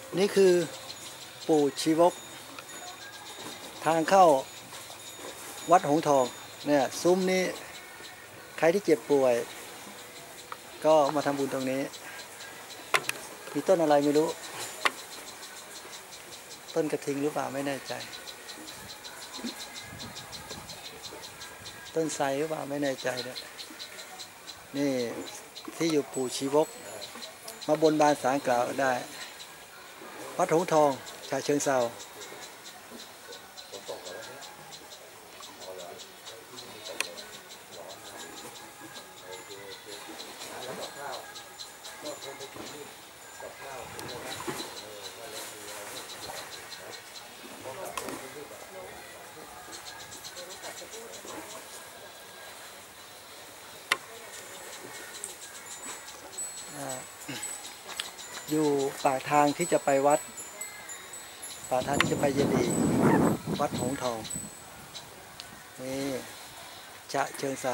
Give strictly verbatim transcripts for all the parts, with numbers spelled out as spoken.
นี่คือปู่ชีวกทางเข้าวัดหงส์ทองเนี่ยซุ้มนี้ใครที่เจ็บป่วยก็มาทำบุญตรงนี้มีต้นอะไรไม่รู้ต้นกระทิงหรือเปล่าไม่แน่ใจต้นไทรหรือเปล่าไม่แน่ใจเนี่ยนี่ที่อยู่ปู่ชีวกมาบนบานศาลกล่าวได้วัดหงส์ทองฉะเชิงเทราอยู่ปากทางที่จะไปวัดปากทางที่จะไปเยดีวัดหงส์ทองนี่ฉะเชิงเทรา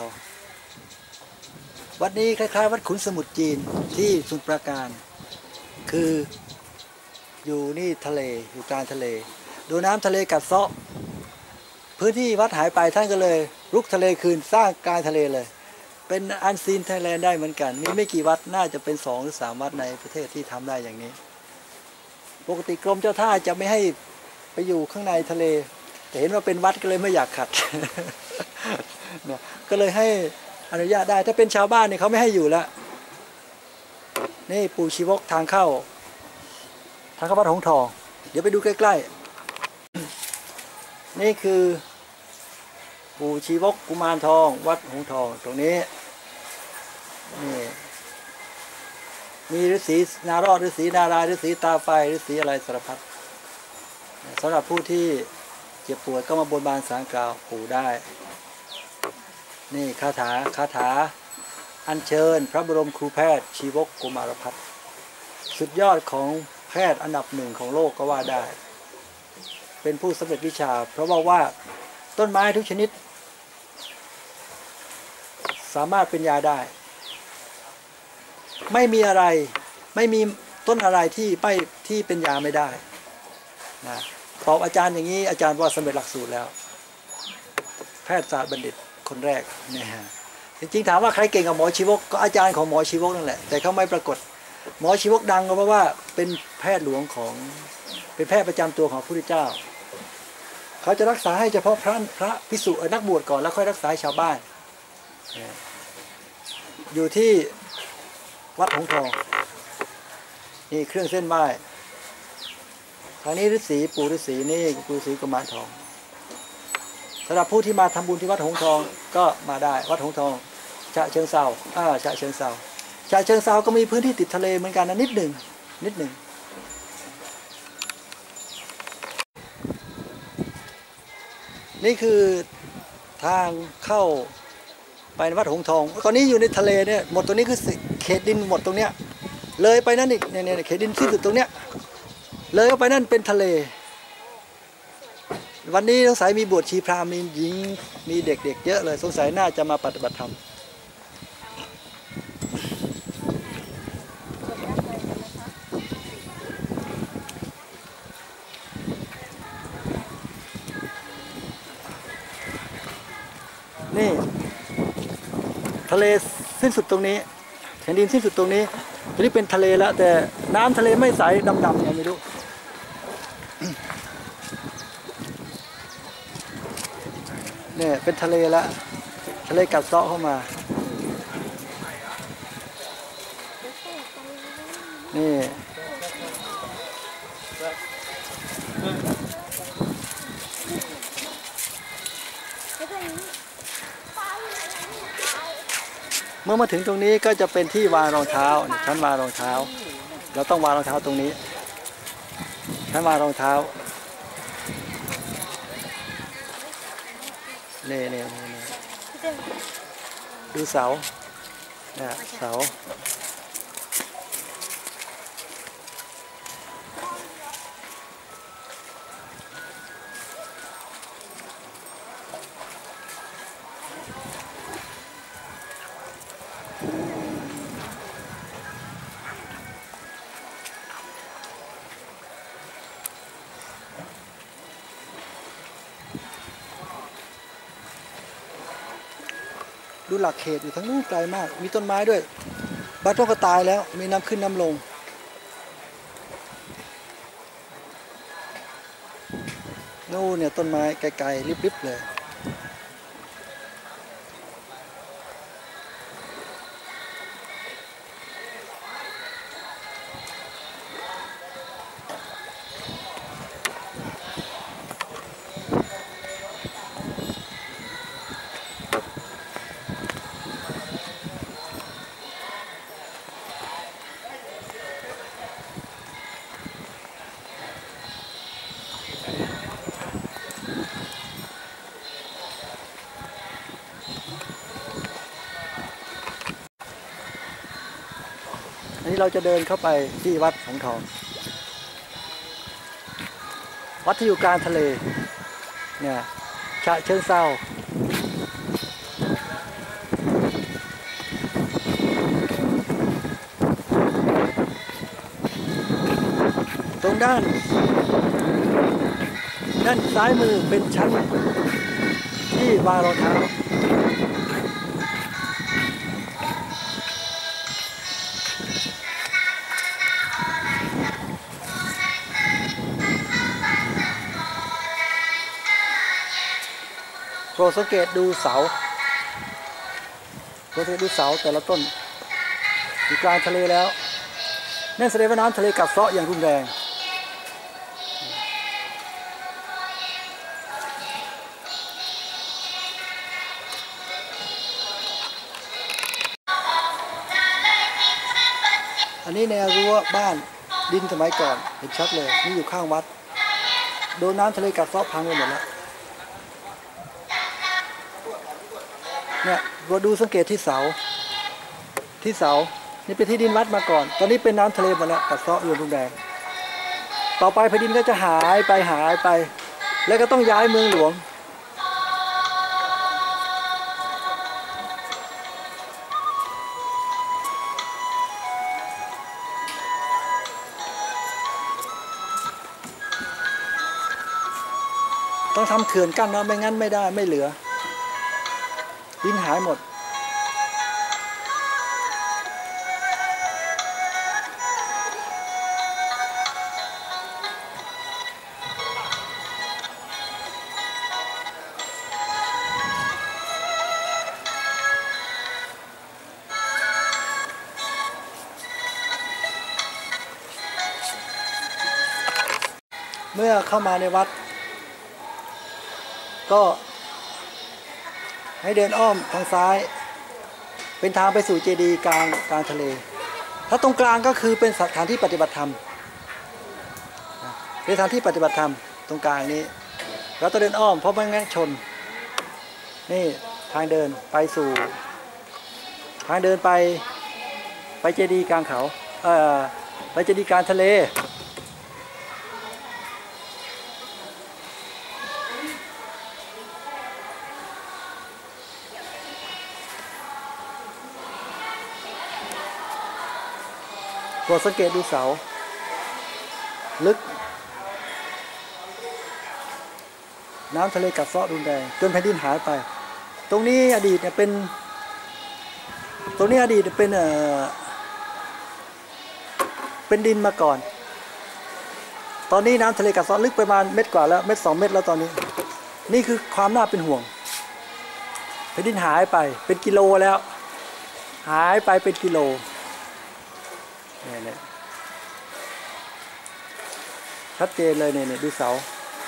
วัดนี้คล้ายๆวัดขุนสมุทรจีนที่สมุทรปราการคืออยู่นี่ทะเลอยู่กลางทะเลดูน้ำทะเลกัดเซาะพื้นที่วัดหายไปท่านก็เลยรุกทะเลคืนสร้างกลางทะเลเลยเป็นอันซีนไทยแลนด์ได้เหมือนกันมีไม่กี่วัดน่าจะเป็นสองหรือสามวัดในประเทศที่ทำได้อย่างนี้ปกติกรมเจ้าท่าจะไม่ให้ไปอยู่ข้างในทะเลแต่เห็นว่าเป็นวัดก็เลยไม่อยากขัด เนี่ยก็เลยให้อนุญาตได้ถ้าเป็นชาวบ้านเนี่ยเขาไม่ให้อยู่แล้วนี่ปู่ชีวกทางเข้าทางเข้าวัดหงส์ทองเดี๋ยวไปดูใกล้ๆนี่คือปู่ชีวกกุมารทองวัดหงส์ทองตรงนี้นี่มีฤาษีนารอดฤาษีนารายณ์ฤาษีตาไฟฤาษีอะไรสารพัดสำหรับผู้ที่เจ็บป่วยก็มาบนบานศาลกล่าวปู่ได้นี่คาถาคาถาอัญเชิญพระบรมครูแพทย์ชีวกกุมารพัฒน์สุดยอดของแพทย์อันดับหนึ่งของโลกก็ว่าได้เป็นผู้สำเร็จวิชาเพราะว่าว่าต้นไม้ทุกชนิดสามารถเป็นยาได้ไม่มีอะไรไม่มีต้นอะไรที่ไม่ที่เป็นยาไม่ได้นะตอบอาจารย์อย่างนี้อาจารย์ว่าสำเร็จหลักสูตรแล้วแพทยศาสตร์บัณฑิตคนแรกเนี่ยจริงๆถามว่าใครเก่งกับหมอชีวกก็อาจารย์ของหมอชีวกนั่นแหละแต่เขาไม่ปรากฏหมอชีวกดังก็เพราะว่าเป็นแพทย์หลวงของเป็นแพทย์ประจำตัวของพระพุทธเจ้าเขาจะรักษาให้เฉพาะพระพระภิกษุนักบวชก่อนแล้วค่อยรักษาให้ชาวบ้านอยู่ที่วัดหงส์ทองนี่เครื่องเส้นไหว้ทางนี้ฤาษีปู่ฤาษีนี่ปู่ฤาษีกุมารทองสำหรับผู้ที่มาทำบุญที่วัดหงส์ทองก็มาได้วัดหงส์ทองฉะเชิงเทราอ่าฉะเชิงเทราฉะเชิงเทราก็มีพื้นที่ติดทะเลเหมือนกันนะนิดหนึ่งนิดหนึ่งนี่คือทางเข้าไปวัดหงส์ทองตอนนี้อยู่ในทะเลเนี่ยหมดตรงนี้คือเขตดินหมดตรงเนี้ยเลยไปนั่นอีกเนี่ยเนี่ยเขตดินที่สุดตรงเนี้ยเลยไปนั่นเป็นทะเลวันนี้สงสัยมีบวชชีพราหมณ์มีหญิงมีเด็กๆเยอะเลยสงสัยน่าจะมาปฏิบัติธรรมนี่ทะเลสิ้นสุดตรงนี้แผ่นดินสิ้นสุดตรงนี้ตรงนี้เป็นทะเลแล้วแต่น้ำทะเลไม่ใสดำๆอย่างไม่รู้เนี่ยเป็นทะเลแล้วทะเลกัดเซาะเข้ามานี่เมื่อมาถึงตรงนี้ก็จะเป็นที่วางรองเท้าชั้นวางรองเท้าเราต้องวางรองเท้าตรงนี้ชั้นวางรองเท้าเน่เน่ดูเสาเนี่ยเสา นดูหลักเขตอยู่ทั้งนู้นไกลมากมีต้นไม้ด้วยบางต้นก็ตายแล้วมีน้ำขึ้นน้ำลงนู่นเนี่ยต้นไม้ไกลๆริบๆเลยอันนี้เราจะเดินเข้าไปที่วัดสังทองวัดที่อยู่กลางทะเลเนี่ยฉะเชิงเทราตรงด้านด้านซ้ายมือเป็นชั้นที่วางรองเท้าโปรดสังเกตดูเสาโปรดสังเกตดูเสาแต่ละต้นอยู่กลางทะเลแล้วนั่นแสดงว่าน้ำทะเลกัดเซาะอย่างรุนแรงอันนี้แนวรั้วบ้านดินสมัยก่อนเห็นชัดเลยนี่อยู่ข้างวัดโดนน้ำทะเลกัดเซาะพังไปหมดแล้วเนี่ยเราดูสังเกตที่เสาที่เสานี่เป็นที่ดินวัดมาก่อนตอนนี้เป็นน้ำทะเลหมดแล้วกัดเซาะอย่างรุนแรงต่อไปแผ่นดินก็จะหายไปหายไปแล้วก็ต้องย้ายเมืองหลวงต้องทำเขื่อนกั้นนะไม่งั้นไม่ได้ไม่เหลือดินหายหมดเมื่อเข้ามาในวัดก็ให้เดินอ้อมทางซ้ายเป็นทางไปสู่เจดีย์กลางกลางทะเลถ้าตรงกลางก็คือเป็นสถานที่ปฏิบัติธรรมเป็นสถานที่ปฏิบัติธรรมตรงกลางนี้เราต้องเดินอ้อมเพราะไม่งั้นชนนี่ทางเดินไปสู่ทางเดินไปไปเจดีย์กลางเขาเอ่อไปเจดีย์กลางทะเลโปรดสังเกตดูเสาลึกน้ำทะเลกัดเซาะรุนแรงจนแผ่นดินหายไปตรงนี้อดีตเนี่ยเป็นตรงนี้อดีตเป็นเอ่อเป็นดินมาก่อนตอนนี้น้ำทะเลกัดเซาะลึกประมาณเม็ดกว่าแล้วเม็ดสองเม็ดแล้วตอนนี้นี่คือความน่าเป็นห่วงแผ่นดินหายไปเป็นกิโลแล้วหายไปเป็นกิโลเนี่ยชัดเจนเลยเนี่ยดูเสา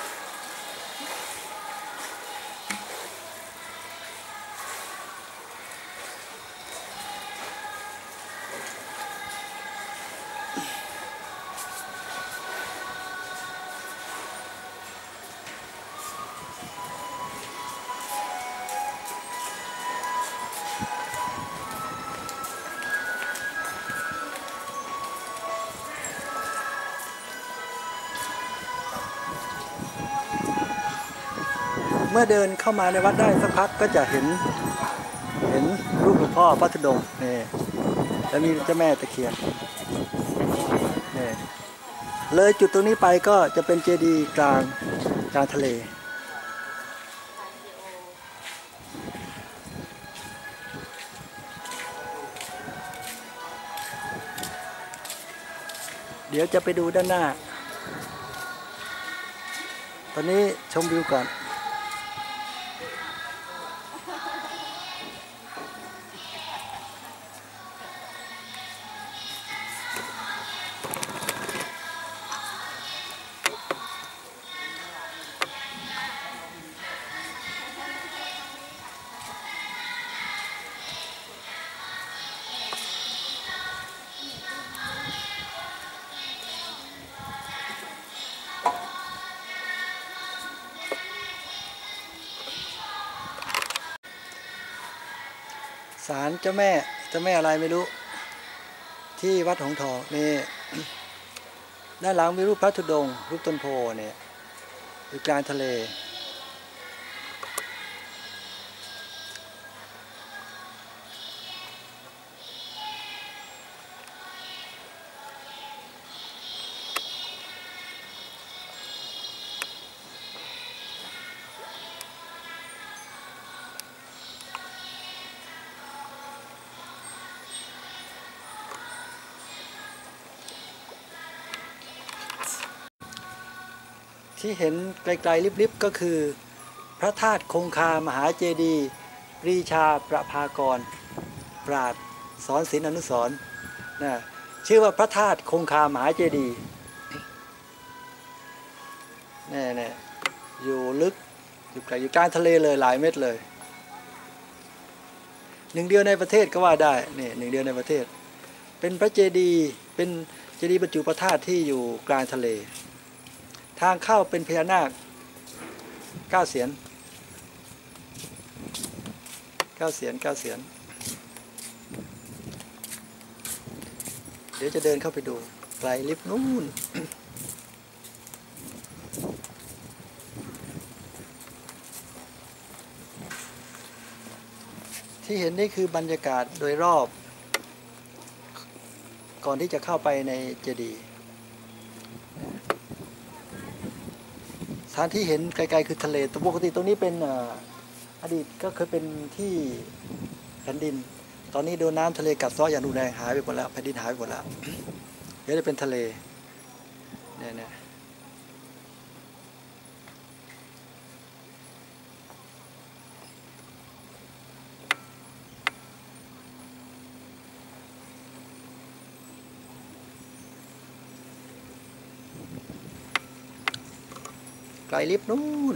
เมื่อเดินเข้ามาในวัดได้สักพักก็จะเห็นเห็นรูปหลวงพ่อพระธุดงค์นี่แล้วมีเจ้าแม่ตะเคียนนี่เลยจุดตรงนี้ไปก็จะเป็นเจดีย์กลางกลางทะเลเดี๋ยวจะไปดูด้านหน้าตอนนี้ชมวิวก่อนศาลเจ้าแม่เจ้าแม่อะไรไม่รู้ที่วัดหงส์ทองนี่ ด้านหลังมีรูปพระธุดงค์รูปต้นโพเนี่ยอยู่กลางทะเลที่เห็นไกลๆลิบๆก็คือพระธาตุคงคามหาเจดีย์ปรีชาประภากรปราชญ์สอนศิลป์อนุสรณ์นะชื่อว่าพระธาตุคงคามหาเจดีย์แน่ๆอยู่ลึกอยู่ไกลอยู่กลางทะเลเลยหลายเมตรเลยหนึ่งเดียวในประเทศก็ว่าได้นี่หนึ่งเดียวในประเทศเป็นพระเจดีย์เป็นเจดีย์บรรจุพระธาตุที่อยู่กลางทะเลทางเข้าเป็นพญานาคเก้าเสียนเก้าเสียนเก้าเสียนเดี๋ยวจะเดินเข้าไปดูไกลลิฟต์นู่น ที่เห็นนี่คือบรรยากาศโดยรอบก่อนที่จะเข้าไปในเจดีย์สถานที่เห็นไกลๆคือทะเลแต่ปกติตรงนี้เป็นอดีตก็เคยเป็นที่แผ่นดินตอนนี้โดนน้ำทะเลกัดเซาะอย่างรุนแรงหายไปหมดแล้วแผ่นดินหายไปหมดแล้วเดี๋ยวจะเป็นทะเลเนี่ยไกลลิฟต์นู่น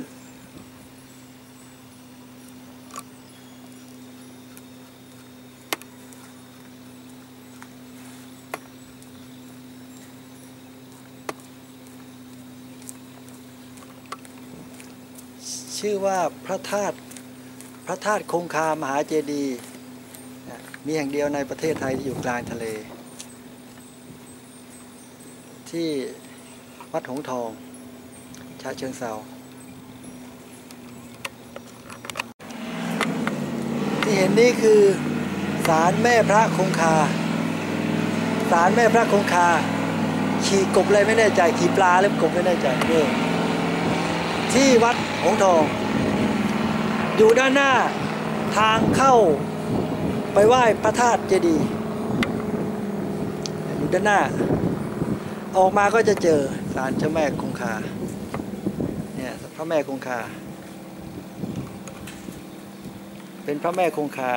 ชื่อว่าพระธาตุพระธาตุคงคามหาเจดีย์มีแห่งเดียวในประเทศไทยที่อยู่กลางทะเลที่วัดหงส์ทองฉะเชิงเทราที่เห็นนี่คือศาลแม่พระคงคาศาลแม่พระคงคาขี่กบอะไรไม่แน่ใจขี่ปลาหรือกบไม่แน่ใจนี่ที่วัดหงส์ทองอยู่ด้านหน้าทางเข้าไปไหว้พระธาตุเจดีย์อยู่ด้านหน้าออกมาก็จะเจอศาลเจ้าแม่คงคาเนี่ยพระแม่คงคาเป็นพระแม่คงคา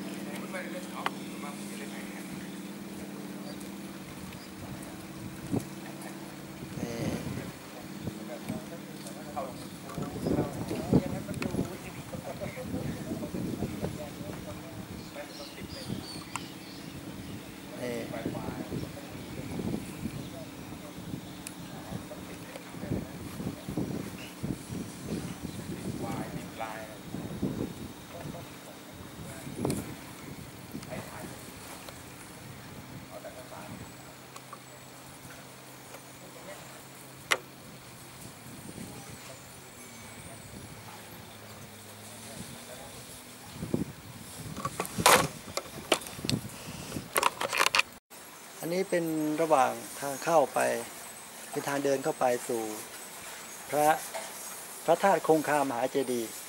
อันนี้เป็นระหว่างทางเข้าไปเป็นทางเดินเข้าไปสู่พระพระธาตุคงคามหาเจดีย์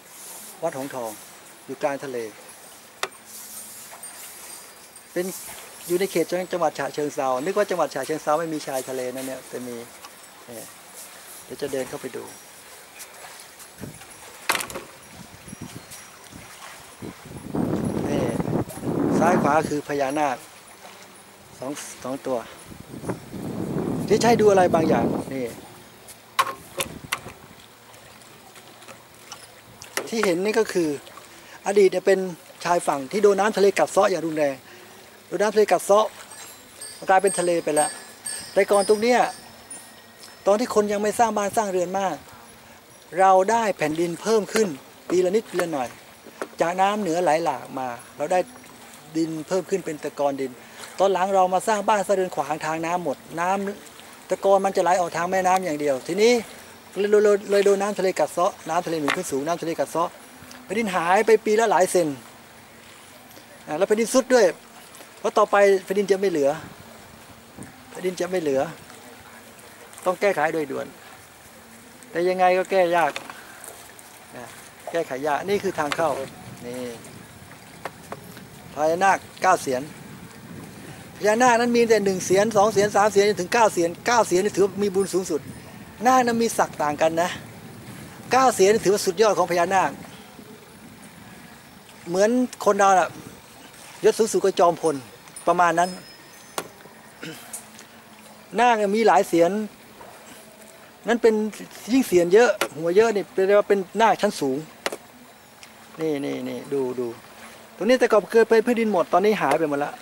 วัดหงส์ทองอยู่กลางทะเลเป็นอยู่ในเขตจังหวัดฉะเชิงเทรานึกว่าจังหวัดฉะเชิงเทราไม่มีชายทะเลนั่นเนี่ยแต่มีเดี๋ยวจะเดินเข้าไปดูนี่ซ้ายขวาคือพญานาคสองสองตัวที่ใช้ดูอะไรบางอย่างนี่ที่เห็นนี่ก็คืออดีตเนี่ยเป็นชายฝั่งที่โดนน้ำทะเลกัดเซาะอย่างรุนแรงโดนน้ำทะเลกัดเซาะกลายเป็นทะเลไปแล้วแต่ก่อนตรงเนี้ยตอนที่คนยังไม่สร้างบ้านสร้างเรือนมากเราได้แผ่นดินเพิ่มขึ้นปีละนิดปีละหน่อยจากน้ำเหนือไหลหลากมาเราได้ดินเพิ่มขึ้นเป็นตะกอนดินตอนหลังเรามาสร้างบ้านสร้างเรือนขวางทางน้ำหมดน้ำตะกอนมันจะไหลออกทางแม่น้ำอย่างเดียวทีนี้เลยโดนน้ำทะเลกัดเซาะน้ำทะเลหนุนขึ้นสูงน้ำทะเลกัดเซาะแผ่นดินหายไปปีละหลายเซนแล้วแผ่นดินซุดด้วยเพราะต่อไปแผ่นดินจะไม่เหลือแผ่นดินจะไม่เหลือต้องแก้ไขโดยด่วนแต่ยังไงก็แก้ยากแก้ไขยากนี่คือทางเข้านี่พญานาคเก้าเสียนพญานาคนั้นมีแต่หนึ่งเสียนสองเสียนสามเสียนถึงเก้าเสียนเก้าเสียนถือว่ามีบุญสูงสุดนาคนั้นมีศักดิ์ต่างกันนะเก้าเสียนถือว่าสุดยอดของพญานาคเหมือนคนเราอะยศสูงสุดก็จอมพลประมาณนั้นนาคมีหลายเสียนนั้นเป็นยิ่งเสียนเยอะหัวเยอะนี่เป็นเรียกว่าเป็นนาคชั้นสูงนี่นี่นี่ดูดูตรงนี้แต่ก่อนเคยเป็นพื้นดินหมดตอนนี้หายไปหมดแล้ว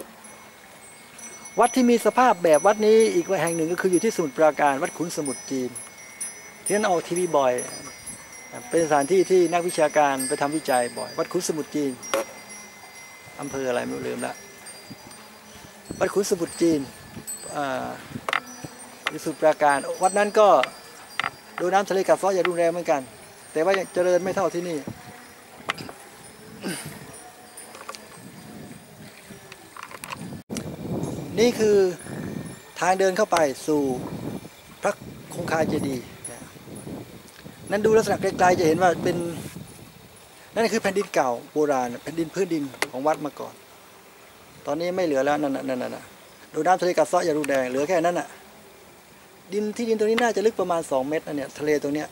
วัดที่มีสภาพแบบวัดนี้อีกแห่งหนึ่งก็คืออยู่ที่สมุทรปราการวัดขุนสมุทรจีนที่นั่นออกทีวีบ่อยเป็นสถานที่ที่นักวิชาการไปทำวิจัยบ่อยวัดขุนสมุทรจีนอำเภออะไรไม่รู้ลืมละวัดขุนสมุทรจีนที่สมุทรปราการวัดนั้นก็โดนน้ำทะเลกัดเซาะอย่างรุนแรงเหมือนกันแต่ว่าเจริญไม่เท่าที่นี่นี่คือทางเดินเข้าไปสู่พระคงคาเจดีย์นั้นดูลักษณะไกลๆจะเห็นว่าเป็นนั่นคือแผ่นดินเก่าโบราณแผ่นดินพื้นดินของวัดมาก่อนตอนนี้ไม่เหลือแล้วนั่นน่ะนั่นน่ะดูน้ำทะเลกัดเซาะอย่างรุนแรงเหลือแค่นั้นน่ะดินที่ดินตรงนี้น่าจะลึกประมาณสองเมตรนะเนี่ยทะเลตรงเนี้ย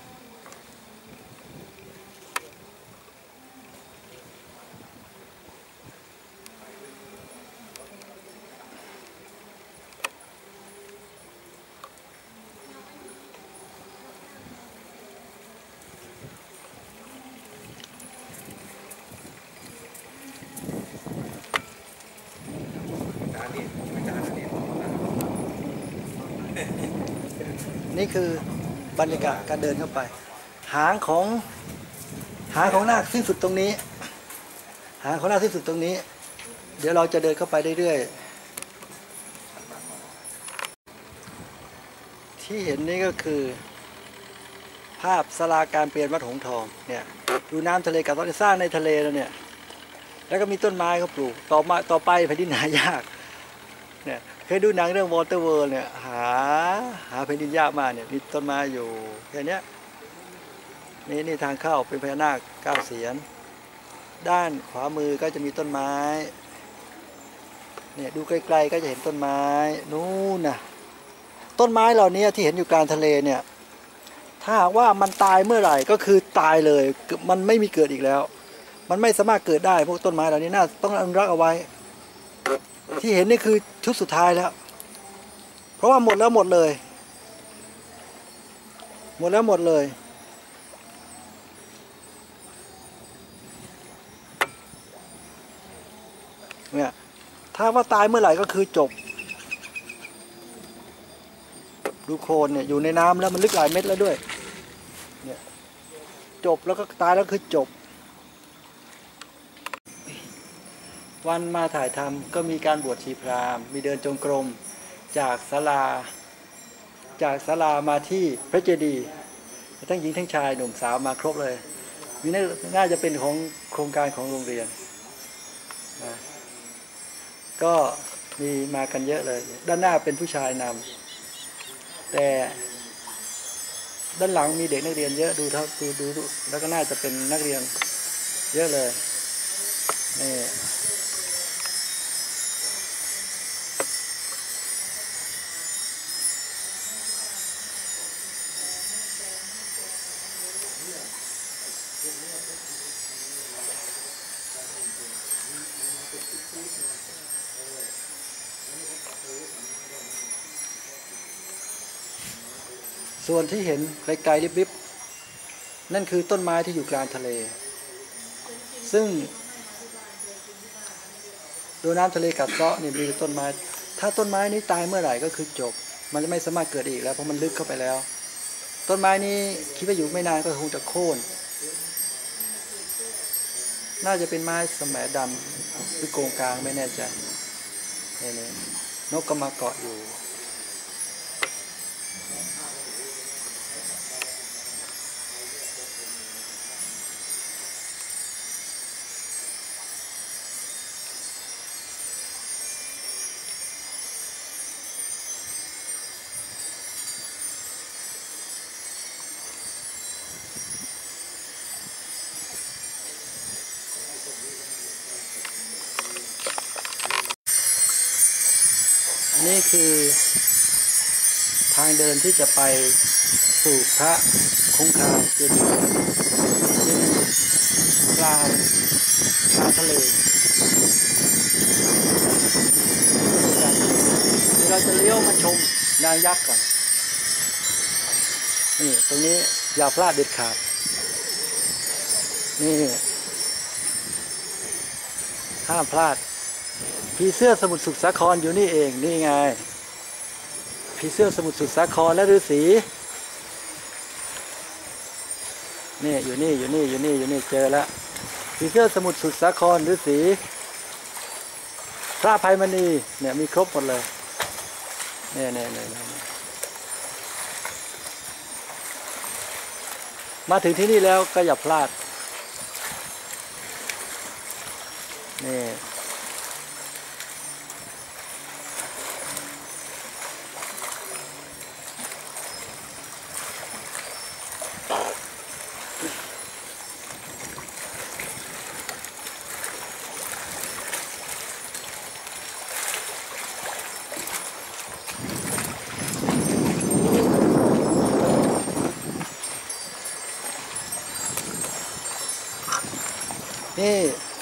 นี่คือบรรยากาศการเดินเข้าไปหางของหางของนาคสิ้นสุดตรงนี้หางของนาคสิ้นสุดตรงนี้เดี๋ยวเราจะเดินเข้าไปเรื่อยๆที่เห็นนี้ก็คือภาพศาลาการเปลี่ยนวัดหงส์ทองเนี่ยดูน้ำทะเลกับต้นสร้างในทะเลแล้วเนี่ยแล้วก็มีต้นไม้เขาปลูกต่อมาต่อไปแผ่นดินหายากเนี่ยเคยดูหนังเรื่อง Water World เนี่ยหาหาแผ่นดินยากมากเนี่ยมีต้นไม้อยู่แค่นี้นี่นี่ทางเข้าเป็นพญานาคเก้าเสียนด้านขวามือก็จะมีต้นไม้เนี่ยดูไกลๆก็จะเห็นต้นไม้นู่นน่ะต้นไม้เหล่านี้ที่เห็นอยู่กลางทะเลเนี่ยถ้าว่ามันตายเมื่อไหร่ก็คือตายเลยมันไม่มีเกิดอีกแล้วมันไม่สามารถเกิดได้พวกต้นไม้เหล่านี้น่าต้องอนุรักษ์เอาไว้ที่เห็นนี่คือชุดสุดท้ายแล้วเพราะว่าหมดแล้วหมดเลยหมดแล้วหมดเลยเนี่ยถ้าว่าตายเมื่อไหร่ก็คือจบดูโคลนเนี่ยอยู่ในน้ำแล้วมันลึกหลายเมตรแล้วด้วยเนี่ยจบแล้วก็ตายแล้วคือจบวันมาถ่ายทำก็มีการบวชชีพราหมณ์มีเดินจงกรมจากศาลาจากศาลามาที่พระเจดีย์ทั้งหญิงทั้งชายหนุ่มสาวมาครบเลยมีน่าจะเป็นของโครงการของโรงเรียนนะก็มีมากันเยอะเลยด้านหน้าเป็นผู้ชายนำแต่ด้านหลังมีเด็กนักเรียนเยอะดูเท่าดูดูดูแล้วก็น่าจะเป็นนักเรียนเยอะเลยนี่ส่วนที่เห็นไกลๆริบๆนั่นคือต้นไม้ที่อยู่กลางทะเลซึ่งโดนน้ำทะเลกัดเซาะนี่มีต้นไม้ถ้าต้นไม้นี้ตายเมื่อไหร่ก็คือจบมันจะไม่สามารถเกิดอีกแล้วเพราะมันลึกเข้าไปแล้วต้นไม้นี้คิดว่าอยู่ไม่นานก็คงจะโค่นน่าจะเป็นไม้สมดำหรือโกงกลางไม่แน่ใจนี่นกก็มาเกาะอยู่นี่คือทางเดินที่จะไปสู่พระคงคาเจดีย์ที่กลางกลางทะเลเดี๋ยวเราจะเลี้ยวมาชมนางยักษ์ก่อนนี่ตรงนี้อย่าพลาดเด็ดขาดนี่ห้ามพลาดผีเสื้อสมุทรสุขสาครอยู่นี่เองนี่ไงผีเสื้อสมุทรสุขสาครและฤาษีนี่อยู่นี่อยู่นี่อยู่นี่อยู่นี่เจอแล้วผีเสื้อสมุทรสุขสาครฤาษีพระอภัยมณีเนี่ยมีครบหมดเลยเนี่ยเนี่ยเนี่ยมาถึงที่นี่แล้วก็อย่าพลาดนี่นี่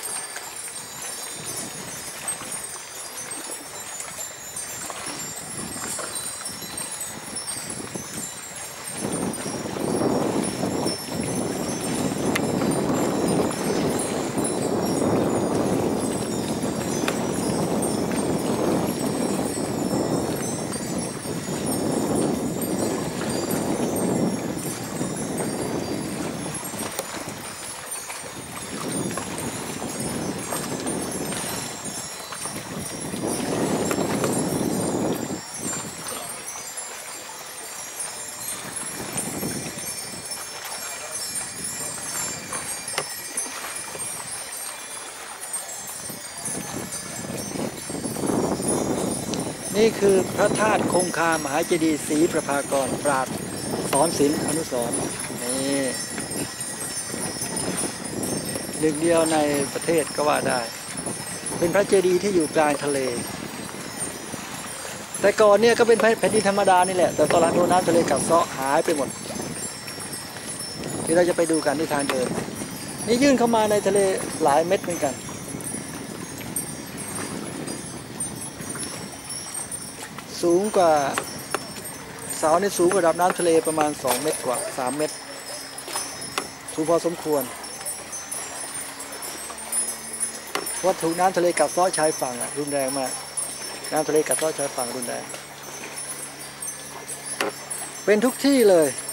นี่คือพระธาตุคงคามหาเจดีย์ศรีประภากรปราดสอนศิลป์อนุสรณ์นี่หนึ่งเดียวในประเทศก็ว่าได้เป็นพระเจดีย์ที่อยู่กลางทะเลแต่ก่อนเนี่ยก็เป็นแผ่นดินธรรมดานี่แหละแต่ตอนหลังโดนน้ำทะเลกัดเซาะหายไปหมดที่เราจะไปดูกันที่ทางเดินนี่ยื่นเข้ามาในทะเลหลายเม็ดเหมือนกันสูงกว่าเสานี่สูงกว่าระดับน้ำทะเลประมาณสองเมตรกว่าสามเมตรสูงพอสมควรวัตถุน้ำทะเลกัดเซาะชายฝั่งอ่ะรุนแรงมากน้ำทะเลกัดเซาะชายฝั่งรุนแรงเป็นทุกที่เลย